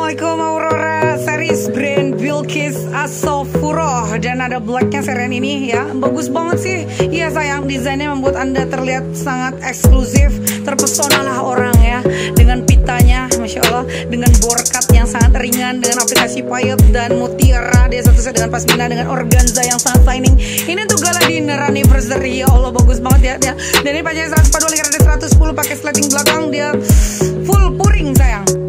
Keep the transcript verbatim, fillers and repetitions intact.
Assalamualaikum Aurora series brand Bilkis Asofuro. Dan ada blacknya serian ini ya. Bagus banget sih. Iya sayang, desainnya membuat anda terlihat sangat eksklusif. Terpesonalah orang ya dengan pitanya, Masya Allah, dengan borkat yang sangat ringan, dengan aplikasi payet dan mutiara. Dia satu set dengan pasmina dengan organza yang sangat shining. Ini untuk gala dinner anniversary. Ya Allah, bagus banget ya, ya. Dan ini panjangnya seratus empat puluh, lingkarannya seratus sepuluh, pakai slating belakang. Dia full puring sayang.